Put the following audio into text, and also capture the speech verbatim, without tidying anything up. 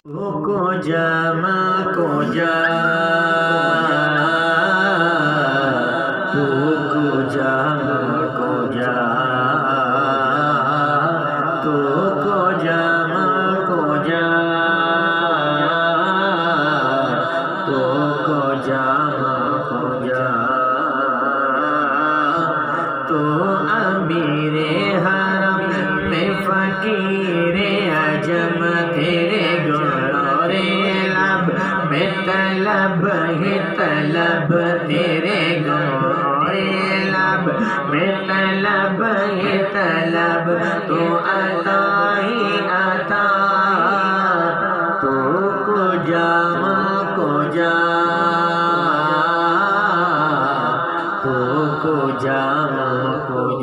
کو جامع کو جا تو کو جامع کو جا تو کو جامع کو جا تو کو جامع کو جا تو امیر حرم میں فقیر عجم تیرے گورے لب میں طلب ہے طلب تیرے گورے لب میں طلب ہے طلب تو عطا ہی عطا تو کو جامع کو جا تو کو جامع کو